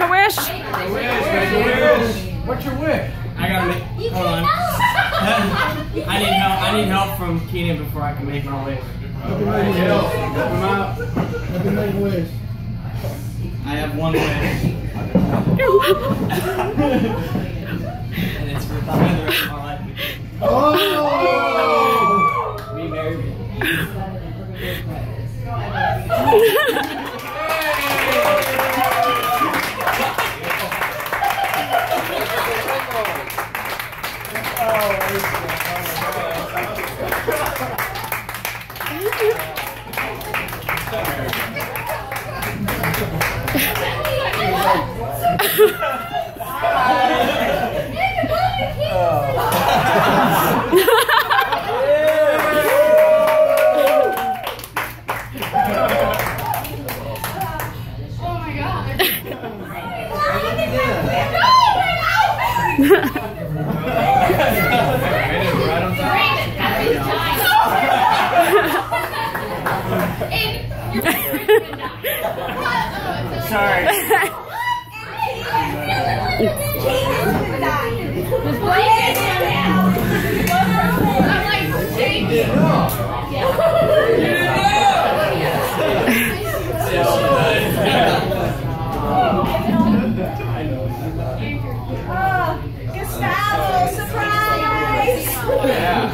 a wish? What's your wish? I gotta make. Hold on. I need help from Keenan before I can make my wish. Help him out. Help him make a wish. I have one wish. And it's for the rest of my life. Oh! We married. Sorry. Gustavo, surprise!